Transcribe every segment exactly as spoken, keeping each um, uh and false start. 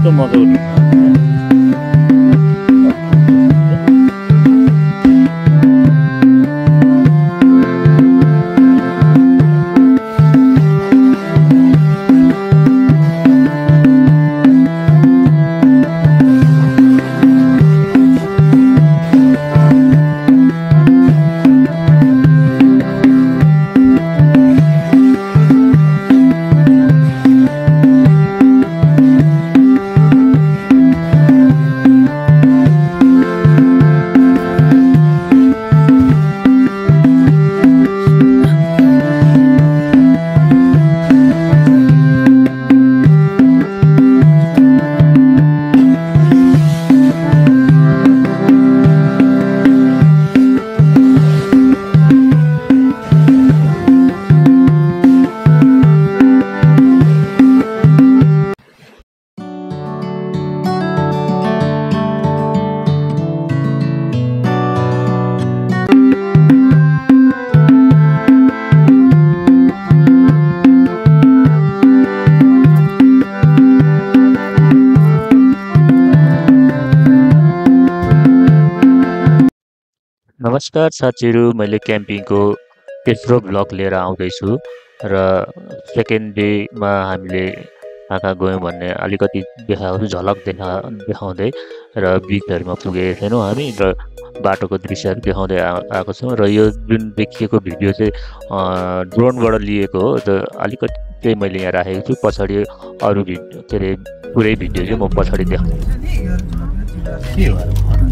कस्तो मजा उठ्छ। नमस्कार साथीहरु, मैले क्याम्पिङको तेस्रो भ्लग लिएर आउँदैछु र सेकेन्ड डेमा हामीले कहाँ गयौँ भन्ने अलिकति देखाउँछु, झलक देखा देखाउँदै र बिचहरुमा पुगेका छैनौँ हामी र बाटोको दृश्यहरु देखाउँदै आएको छौँ र यो जुन देखिएको भिडियो चाहिँ ड्रोनबाट लिएको हो। त अलिकति चाहिँ मैले यहाँ राखेको छु, पछाडि अरु भिडियो के अरे पुरै भिडियो चाहिँ म पछाडि देखाउँछु। के हो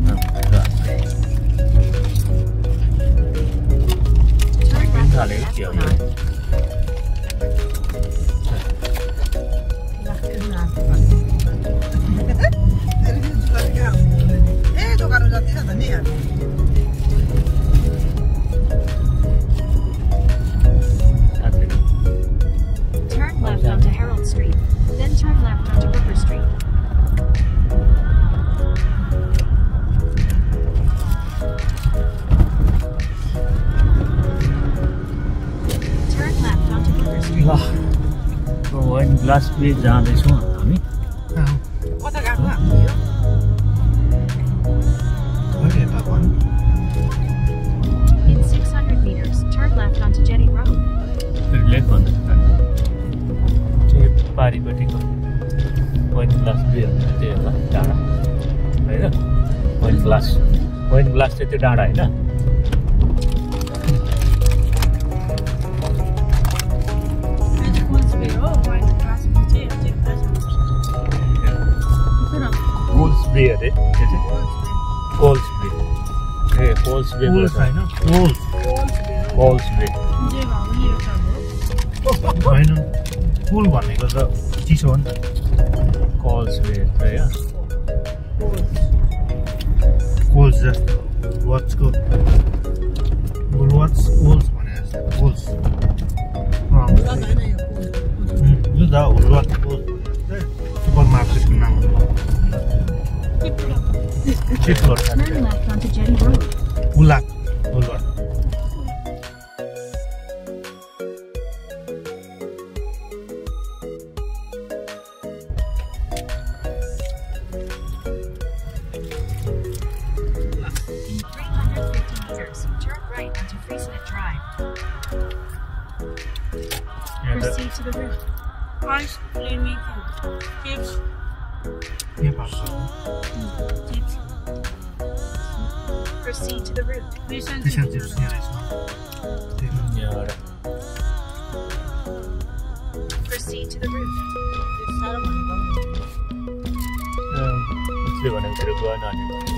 हालेको के हो Turn left onto Harold Street, then turn left onto River Street. ल वाइन ग्लास ब्रिज जाँदैछौँ हामी। कता गएको हामी यो? In six hundred meters, turn left onto Jetty Road. लेक भन्दैछ त्यो पारिपट्टिको वाइन ग्लास ब्रिज त्यो होला डाँडा होइन। वाइन ग्लास वाइन ग्लास चाहिँ त्यो डाँडा होइन। Bay अरे त्यो चाहिँ कोल्स बे ए कोल्स बे होइन कोल्स कोल्स बे होइन कुल भनेको त चिसो हो नि त। कोल्स बे है कोल्स जस्तो वाचको वाच कोल्स भने जस्तो कोल्स यो त वाच कोल्स सुपर मार्केटको नाम हो। Turn left onto Jetty Road. Bulak, Bulak. three hundred fifty meters, turn right onto Freeset Drive. Proceed to the route. Ice creamy chips. Proceed to the route. Fish and Fish and chips. chips यहाँ Proceed to the route. उसले भनेको तेरो गयो नानी भनेको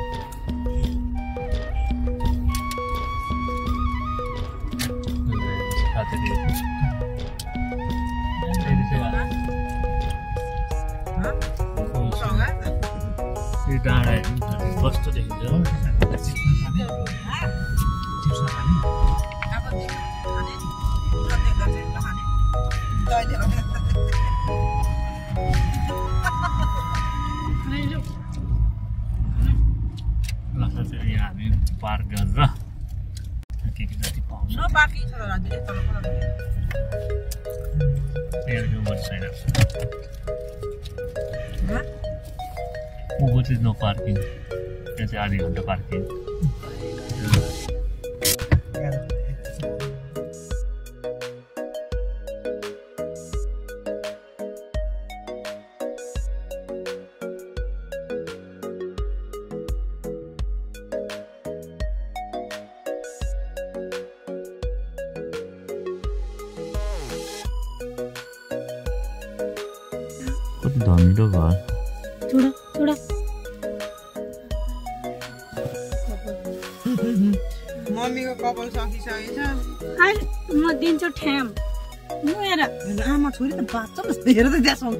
डाँडा कस्तो देखिन्छ यहाँ हामी पार्क गरेर के के जति पाउँछ बाँकी छ राज्य यता छैन ऊपर चाहिँ नो पार्किङ त्यहाँ चाहिँ आधी घन्टा पार्किङ कति धमिलो भयो छोडा छोडा मम्मीको कपाल सकिसकेछ अहिले म दिन्छु ठ्याम म हेर आमा छोरी त बाँच्छ जस्तो हेर त त्यसमा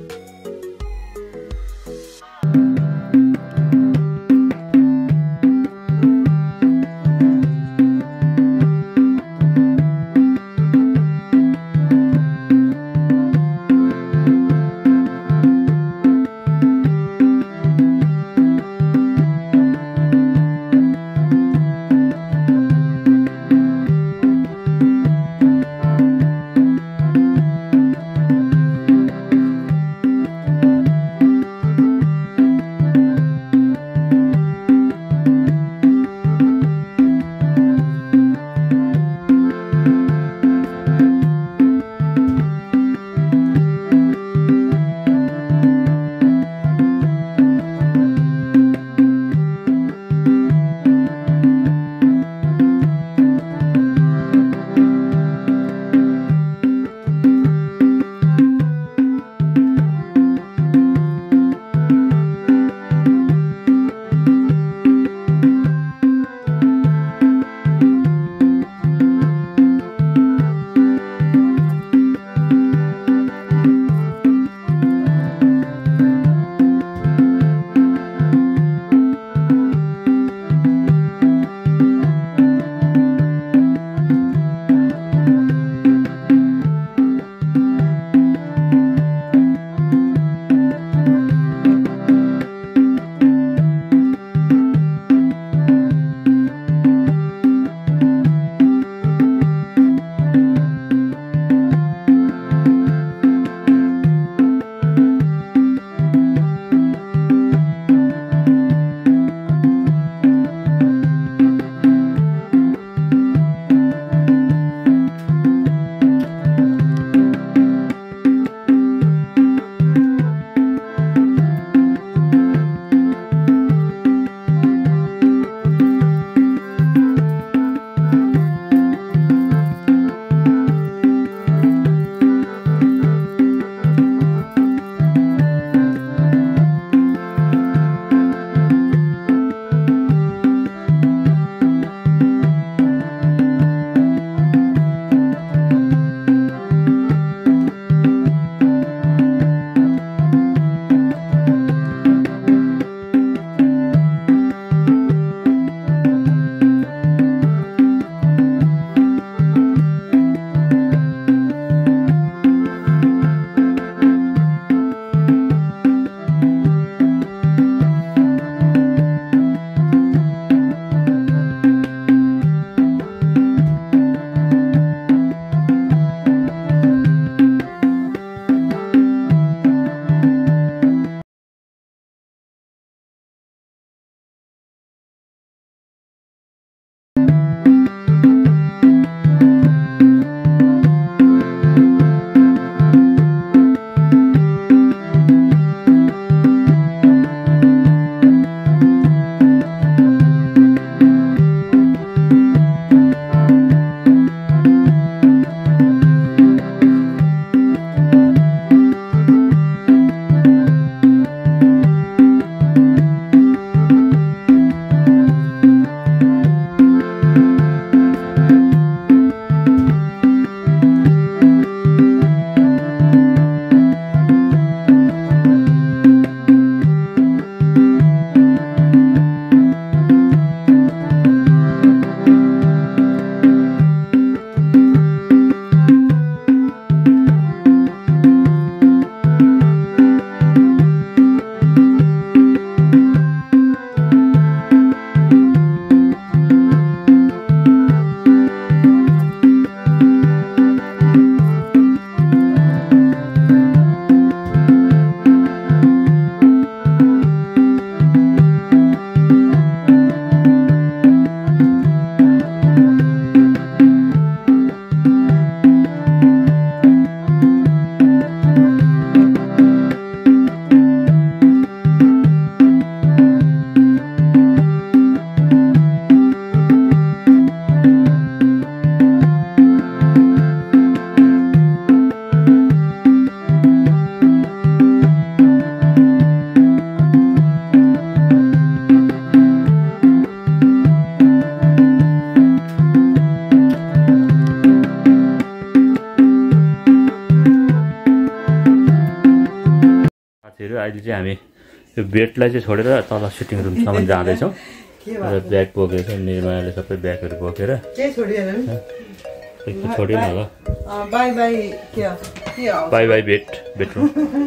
साथीहरु अहिले चाहिँ हामी यो बेडलाई चाहिँ छोडेर तल सिटिङ रुमसम्म जाँदैछौँ र ब्याग बोकेर निर्माणले सबै ब्यागहरू बोकेर के छोडिएन एकछिन छोडिएन होला बाई बाई के हो बाई बाई बेड बेडरुम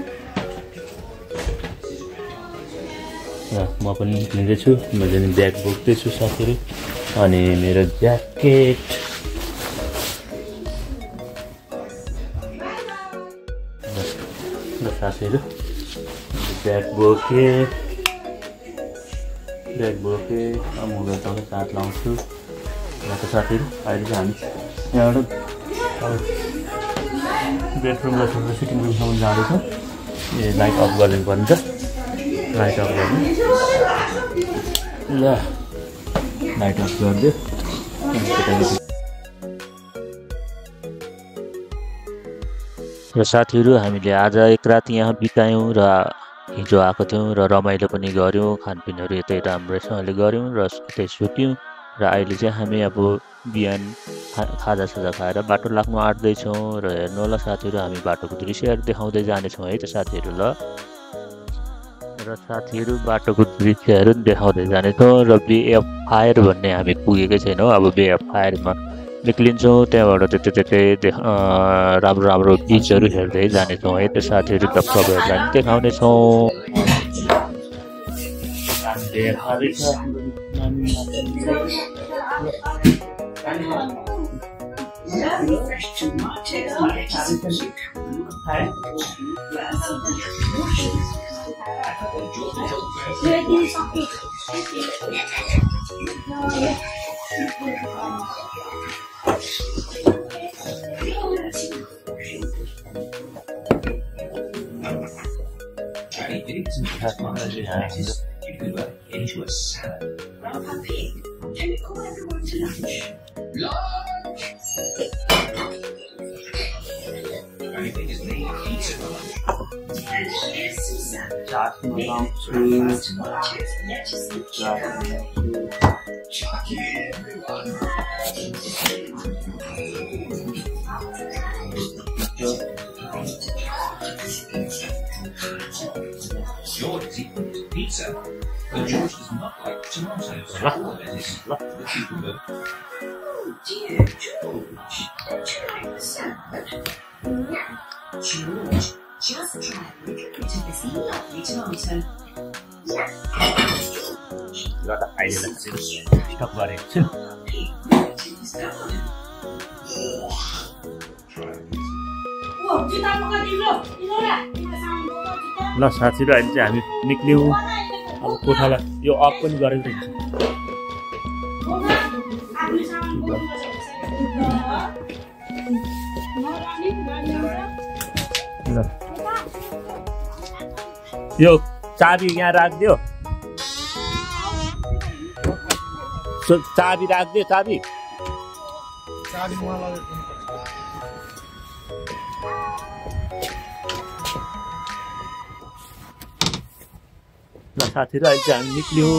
म पनि निस्किँदैछु म चाहिँ ब्याग बोक्दैछु साथीहरु अनि मेरो ज्याकेट ल साथीहरु ब्याग बोके ब्याग बोके मोबाइल त साथ लाउँछु र त साथीहरु अहिले चाहिँ हामी यहाँबाट बेडरुमलाई छोडेर सिटिङ रुमसम्म जाँदैछौँ ए लाइट अफ गरिदिनु पर्ने छ लाइट अफ गर्नु ल लाइट अफ गरिदियो र साथीहरु हामीले आज एक रात यहाँ बितायौँ र हिजो आएको थियौँ र रमाइलो पनि गऱ्यौँ खानपिनहरू यतै राम्रोसँगले गऱ्यौँ र यतै सुत्यौँ र अहिले चाहिँ हामी अब बिहान खाजा साजा खाएर बाटो लाग्नु आँट्दैछौँ र हेर्नु होला साथीहरु हामी बाटोको दृश्यहरू देखाउँदै जानेछौँ है त साथीहरु ल र साथीहरु बाटोको दृश्यहरू देखाउँदै जानेछौँ र बे अफ फायर भन्ने हामी पुगेकै छैनौँ अब बे अफ फायरमा निक्लिन्छौँ त्यहाँबाट त्यतै त्यतै राम्रो राम्रो बिचहरू हेर्दै जानेछौँ है त साथीहरु तपाईँहरूलाई पनि देखाउनेछौँ You could work into a salad. Grandpa Pig, can you call everyone to lunch? Lunch! Only thing is me, pizza for lunch. And here's Susan. Making tomatoes, lettuce, and cucumber. Chucky, everyone. George is eating pizza, but George does not like tomatoes or lettuce. The cucumber. Oh dear, George, don't you like the salad? No. George, just try a little bit of this lovely tomato. Yeah. George. Got the idea. Stop worrying. ल साथीहरु अहिले चाहिँ हामी निक्ल्यौँ अब कोठालाई यो of पनि गरेको हुन्छ ल यो चाबी यहाँ राखिदियो चाबी राखिदियो चाबी चाबी मलाई लगाएको ल साथीहरु अहिले चाहिँ हामी निक्ल्यौँ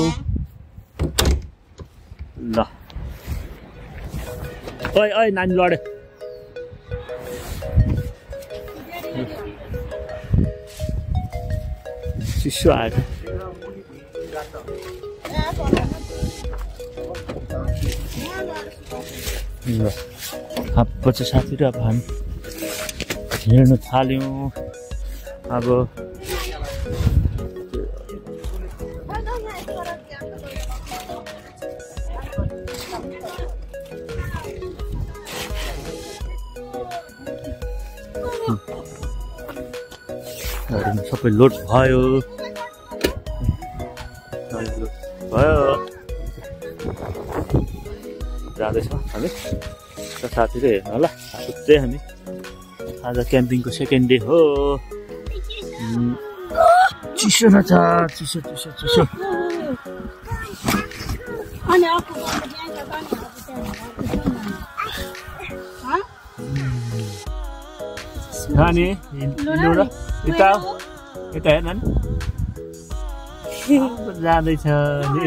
ल ओइ ओइ नानी लडे चिसो आयो ल पछि साथीहरु अब हामी हिँड्न थाल्यौँ अब सबै लोड भयो भयो जाँदैछौँ हामी र साथीहरु हेर्नु होला सोध्दै हामी आज क्याम्पिङको सेकेन्ड डे हो चिसो न छ चिसो चिसो चिसो नानी यता यता हेर नानी जाँदैछ नि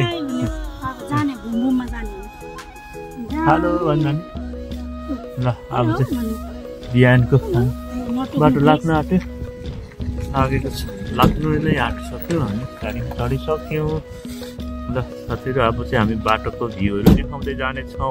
हेलो भन् नानी ल अब चाहिँ बिहानको बाटो लाग्न आँट्यो लागेको छ लाग्नु नै आँटिसक्यो हामी गाडीमा चढिसक्यौँ ल साथीहरू अब चाहिँ हामी बाटोको भ्यूहरू देखाउँदै जानेछौँ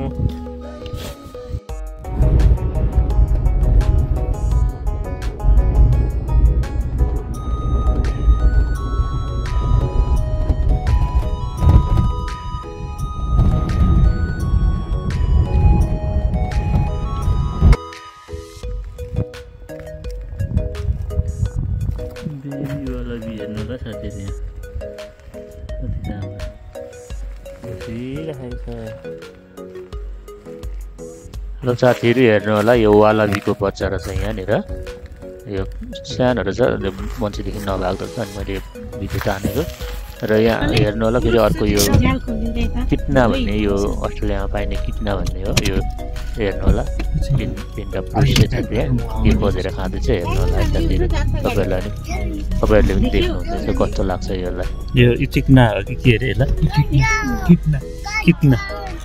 ल साथीहरू हेर्नु होला यो वालाबीको बच्चा रहेछ यहाँनिर यो सानो रहेछ मान्छेदेखि नभएको रहेछ अनि मैले भिडियो तानेको र यहाँ हेर्नु होला फेरि अर्को यो किट्ना भन्ने यो अस्ट्रेलियामा पाइने किट्ना भन्ने हो यो हेर्नु होला तिन तिनवटा पुलिसले छ त्यहाँ यो खोजेर खाँदैछ हेर्नु होला साथीहरू तपाईँहरूलाई तपाईँहरूले पनि देख्नुहुँदैछ कस्तो लाग्छ यसलाई यो चिक्ना हो कि के अरे यसलाई किट्ना किट्ना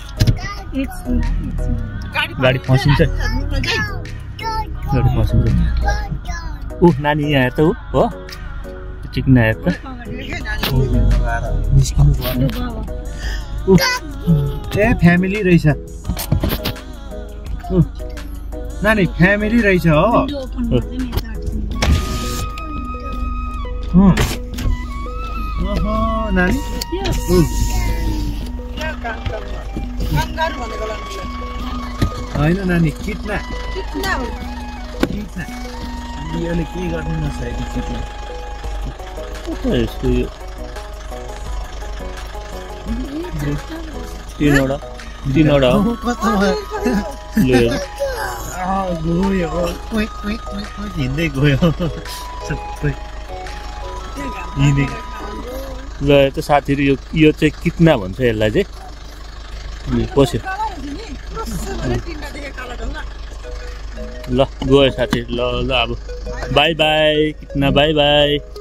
गाडी फसिन्छ गाडी फसिन्छ ऊ नानी यहाँ हेर त ऊ हो चिक्ना हेर त ए फ्यामिली रहेछ नानी फ्यामिली रहेछ हो नानी होइन नानी किट्ना किट्ना यसले के गर्नु नसकेको किट्ना यसको यो तिनवटा तिनवटा गयो हिँड्दै गयो सबै ल त साथीहरू यो यो चाहिँ किट्ना भन्छ यसलाई चाहिँ पस्यो ल गयो साथी ल ल अब बाई बाई किट्ना बाई बाई